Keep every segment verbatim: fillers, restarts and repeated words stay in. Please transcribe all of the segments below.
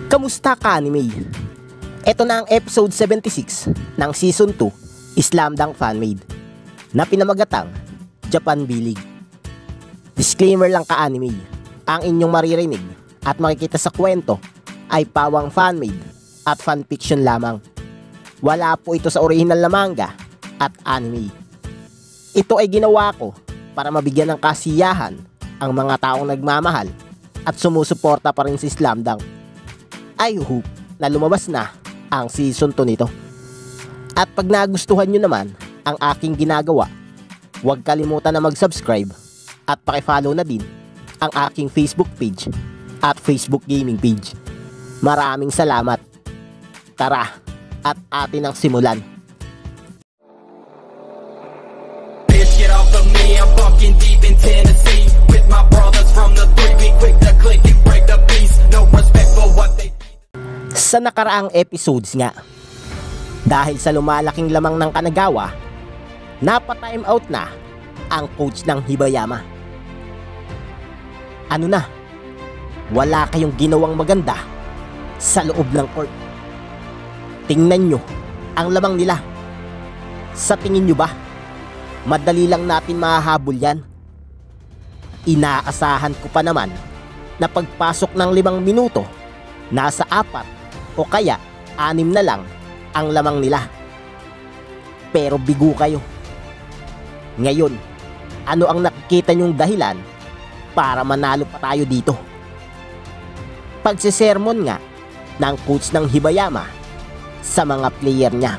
Kamusta ka, anime? Ito na ang episode seventy-six ng season two SLAMDUNK fanmade na pinamagatang Nagpabilib. Disclaimer lang ka, anime, ang inyong maririnig at makikita sa kwento ay pawang fanmade at fanfiction lamang. Wala po ito sa original na manga at anime. Ito ay ginawa ko para mabigyan ng kasiyahan ang mga taong nagmamahal at sumusuporta pa rin si SLAMDUNK. I hope na lumabas na ang season two nito. At pag nagustuhan nyo naman ang aking ginagawa, huwag kalimutan na mag-subscribe at pakifollow na din ang aking Facebook page at Facebook gaming page. Maraming salamat. Tara at atin ang simulan. Bitch, get off of me, I'm fucking deep in Tennessee with my brothers from the three, be quick to click and break the peace. No respect for what they. Sa nakaraang episodes nga, dahil sa lumalaking lamang ng Kanagawa, napa-time out na ang coach ng Hibayama. Ano na? Wala kayong ginawang maganda sa loob ng court. Tingnan nyo ang lamang nila. Sa tingin nyo ba, madali lang natin mahahabol yan? Inaasahan ko pa naman na pagpasok ng limang minuto, nasa apat o kaya anim na lang ang lamang nila. Pero bigo kayo. Ngayon, ano ang nakikita nyong dahilan para manalo pa tayo dito? Pagsisermon nga ng coach ng Hibayama sa mga player niya.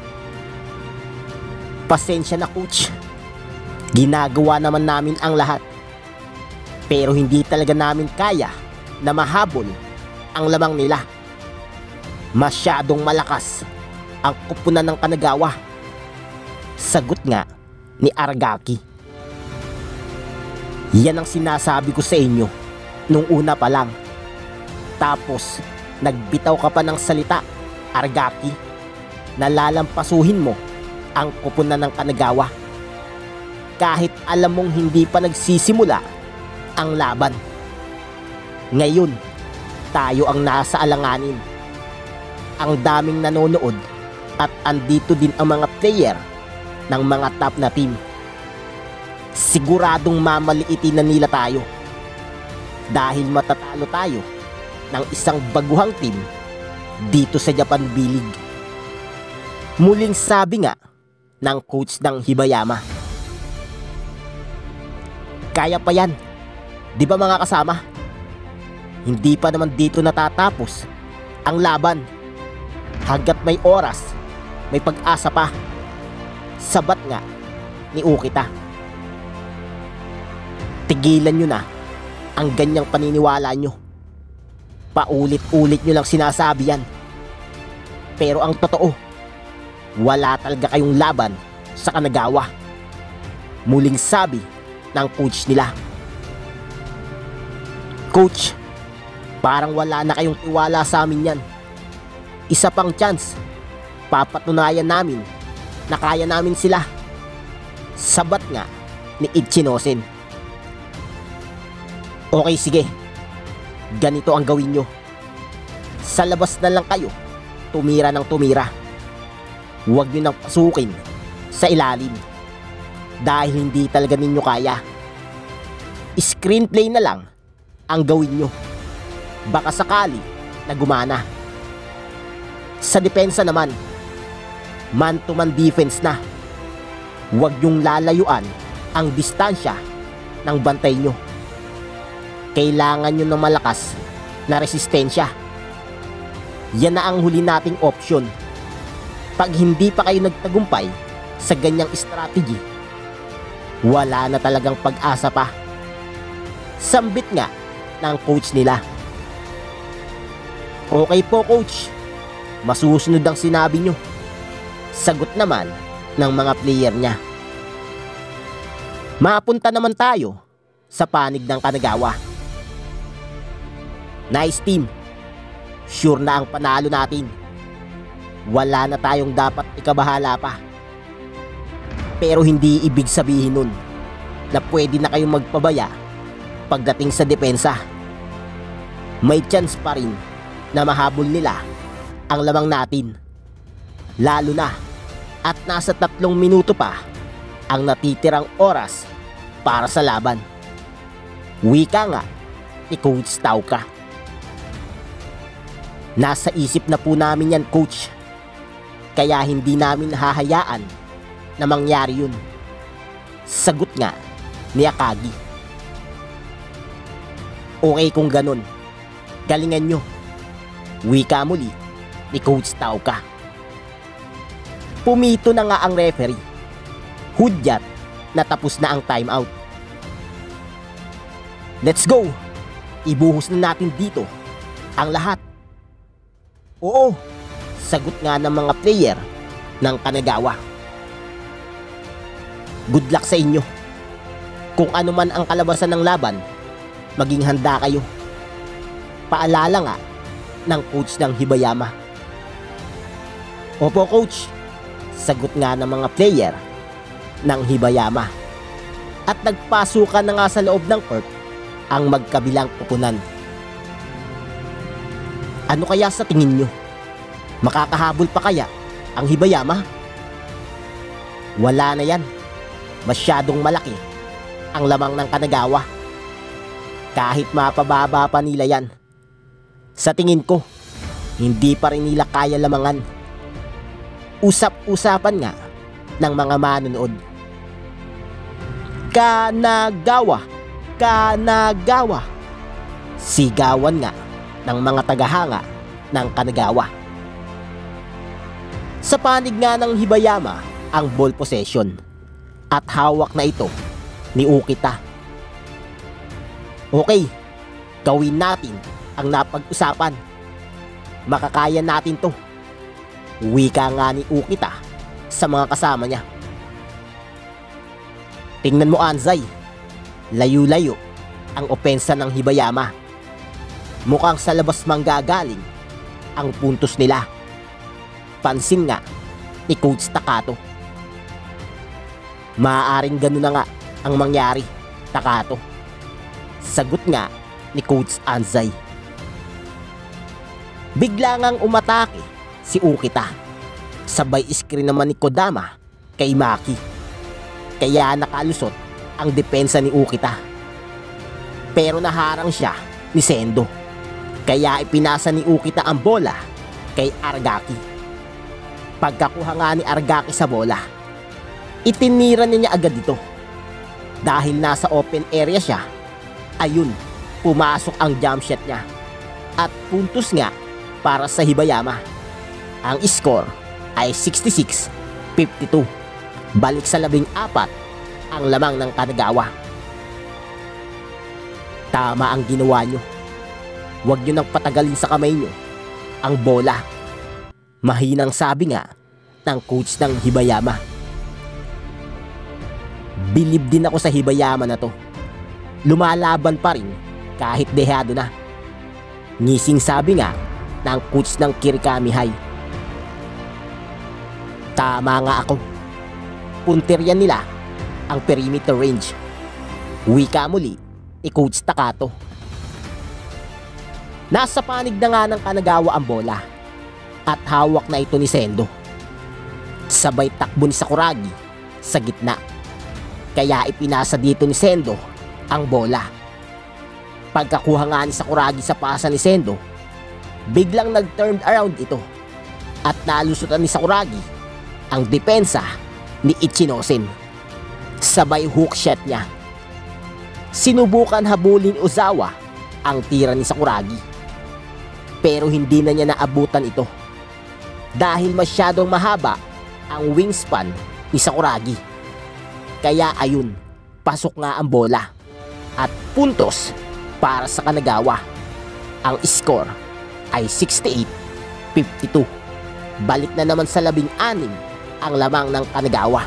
Pasensya na, coach. Ginagawa naman namin ang lahat. Pero hindi talaga namin kaya na mahabol ang lamang nila. Masyadong malakas ang kupunan ng Kanagawa. Sagot nga ni Aragaki. Yan ang sinasabi ko sa inyo nung una pa lang. Tapos nagbitaw ka pa ng salita, Aragaki, na lalampasuhin mo ang kupunan ng Kanagawa kahit alam mong hindi pa nagsisimula ang laban. Ngayon, tayo ang nasa alanganin. Ang daming nanonood at andito din ang mga player ng mga top na team. Siguradong mamaliitin na nila tayo dahil matatalo tayo ng isang baguhang team dito sa Nagpabilib. Muling sabi nga ng coach ng Hibayama. Kaya pa yan, di ba mga kasama? Hindi pa naman dito natatapos ang laban. Hanggat may oras, may pag-asa pa. Sabat nga ni Ukita. Tigilan nyo na ang ganyang paniniwala nyo. Paulit-ulit nyo lang sinasabi yan. Pero ang totoo, wala talaga kayong laban sa Kanagawa. Muling sabi ng coach nila. Coach, parang wala na kayong tiwala sa amin yan. Isa pang chance, papatunayan namin na kaya namin sila. Sabat nga ni Ichinosen. Okay, sige. Ganito ang gawin nyo. Sa labas na lang kayo, tumira ng tumira. Huwag nyo nang pasukin sa ilalim dahil hindi talaga ninyo kaya. Screenplay na lang ang gawin nyo. Baka sakali na gumana. Sa depensa naman, man-to-man defense na. Huwag nyong lalayuan ang distansya ng bantay nyo. Kailangan nyo ng malakas na resistensya. Yan na ang huli nating option. Pag hindi pa kayo nagtagumpay sa ganyang strategy, wala na talagang pag-asa pa. Sambit nga ng coach nila. Okay po, coach. Masusunod ang sinabi nyo. Sagot naman ng mga player niya. Mapunta naman tayo sa panig ng Kanagawa. Nice team. Sure na ang panalo natin. Wala na tayong dapat ikabahala pa. Pero hindi ibig sabihin nun na pwede na kayong magpabaya pagdating sa depensa. May chance pa rin na mahabol nila ang lamang natin. Lalo na at nasa tatlong minuto pa ang natitirang oras para sa laban. Wika nga ni Coach Tauka. Nasa isip na po namin yan, Coach. Kaya hindi namin hahayaan na mangyari yun. Sagot nga ni Akagi. Okay kung ganun, galingan nyo. Wika muli ni Coach Tauka. Pumito na nga ang referee. Hudyat na tapos na ang timeout. Let's go! Ibuhos na natin dito ang lahat. Oo, sagot nga ng mga player ng Kanagawa. Good luck sa inyo. Kung ano man ang kalabasan ng laban, maging handa kayo. Paalala nga ng coach ng Hibayama. Opo, coach, sagot nga ng mga player ng Hibayama. At nagpasukan na nga sa loob ng court ang magkabilang pupunan. Ano kaya sa tingin nyo? Makakahabol pa kaya ang Hibayama? Wala na yan. Masyadong malaki ang lamang ng Kanagawa. Kahit mapababa pa nila yan, sa tingin ko, hindi pa rin nila kaya lamangan. Usap-usapan nga ng mga manonood. Kanagawa! Kanagawa! Sigawan nga ng mga tagahanga ng Kanagawa. Sa panig nga ng Hibayama ang ball possession at hawak na ito ni Ukita. Okay, gawin natin ang napag-usapan. Makakaya natin to. Wika nga ni Ukita sa mga kasama niya. Tingnan mo, Anzay, layo-layo ang opensa ng Hibayama. Mukhang sa labas manggagaling ang puntos nila. Pansin nga ni Coach Takato. Maaaring ganun na nga ang mangyari, Takato. Sagot nga ni Coach Anzay. Bigla ngang umatake si Ukita. Sabay screen naman ni Kodama kay Maki. Kaya nakalusot ang depensa ni Ukita. Pero naharang siya ni Sendo. Kaya ipinasa ni Ukita ang bola kay Argaki. Pagkakuha nga ni Argaki sa bola, itinira niya agad ito. Dahil nasa open area siya, ayun, pumasok ang jump shot niya. At puntos nga para sa Hibayama. Ang score ay sixty-six fifty-two. Balik sa labing apat ang lamang ng Kanagawa. Tama ang ginawa nyo. Huwag nyo nang patagalin sa kamay nyo ang bola. Mahinang sabi nga ng coach ng Hibayama. Bilib din ako sa Hibayama na to. Lumalaban pa rin kahit dehado na. Ngising sabi nga ng coach ng Kirikami High. Tama nga ako. Punterian nila ang perimeter range. Wika muli ni Coach Takato. Nasa panig na nga ng Kanagawa ang bola at hawak na ito ni Sendo. Sabay takbo ni Sakuragi sa gitna. Kaya ipinasa dito ni Sendo ang bola. Pagkakuha nga ni Sakuragi sa pasa ni Sendo, biglang nag-turned around ito at nalusutan ni Sakuragi ang depensa ni Ichinosen. Sabay hook shot niya. Sinubukan habulin Ozawa ang tira ni Sakuragi, pero hindi na niya naabutan ito dahil masyadong mahaba ang wingspan ni Sakuragi. Kaya ayun, pasok nga ang bola at puntos para sa Kanagawa. Ang score ay sixty-eight fifty-two. Balik na naman sa labing anim ang lamang ng Kanagawa.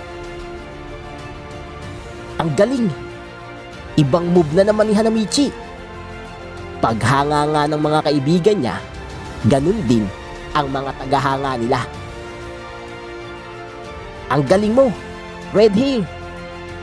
Ang galing! Ibang move na naman ni Hanamichi. Paghanga nga ng mga kaibigan niya, ganun din ang mga tagahanga nila. Ang galing mo, Red Hair!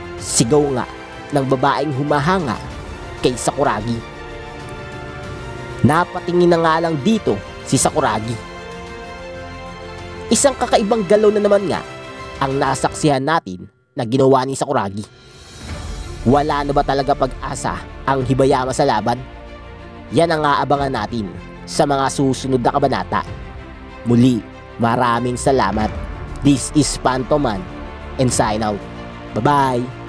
Sigaw nga ng babaeng humahanga kay Sakuragi. Napatingin na nga lang dito si SAKURAGi. Isang kakaibang galaw na naman nga ang nasaksihan natin na ginawa ni SAKURAGi. Wala na ba talaga pag-asa ang Hibayama sa laban? Yan ang aabangan natin sa mga susunod na kabanata. Muli, maraming salamat. This is Pantoman and sign out. Bye-bye!